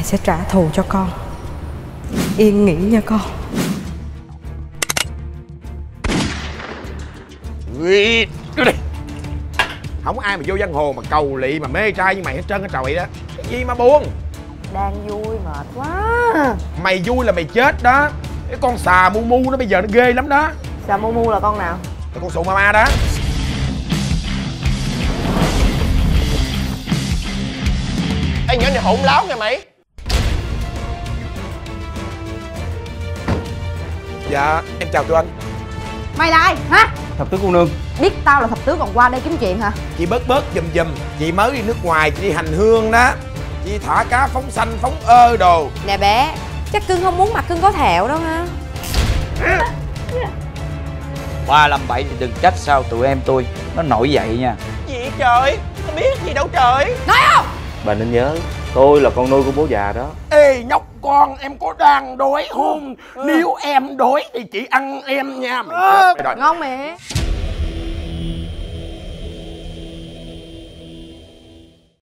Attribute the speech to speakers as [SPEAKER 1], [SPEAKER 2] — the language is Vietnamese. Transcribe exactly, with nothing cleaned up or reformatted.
[SPEAKER 1] sẽ trả thù cho con. Yên nghỉ nha con.
[SPEAKER 2] Ui, đưa đi. Không ai mà vô giang hồ mà cầu lị mà mê trai như mày hết trơn á trời đó. Cái gì mà buồn.
[SPEAKER 3] Đang vui mệt quá.
[SPEAKER 2] Mày vui là mày chết đó. Cái con xà mu mu nó bây giờ nó ghê lắm đó.
[SPEAKER 3] Xà mu mu là con nào?
[SPEAKER 2] Cái con sụ ma ma đó.
[SPEAKER 4] Anh nhỏ này hỗn láo nha mày.
[SPEAKER 2] Dạ em chào tụi anh.
[SPEAKER 3] Mày là ai hả?
[SPEAKER 5] Thập tứ cô nương.
[SPEAKER 3] Biết tao là thập tứ còn qua đây kiếm chuyện hả?
[SPEAKER 2] Chị bớt bớt giùm giùm. Chị mới đi nước ngoài, chị đi hành hương đó. Chị thả cá phóng xanh phóng ơ đồ.
[SPEAKER 1] Nè bé, chắc cưng không muốn mặt cưng có thẹo đâu ha.
[SPEAKER 5] Ba làm bậy thì đừng trách sao tụi em tôi nó nổi dậy nha.
[SPEAKER 4] Gì trời, nó biết gì đâu trời.
[SPEAKER 3] Nói không?
[SPEAKER 6] Bà nên nhớ, tôi là con nuôi của bố già đó.
[SPEAKER 2] Ê nhóc con, em có đang đói không? Nếu em đói thì chị ăn em nha mày.
[SPEAKER 3] Ngon mẹ.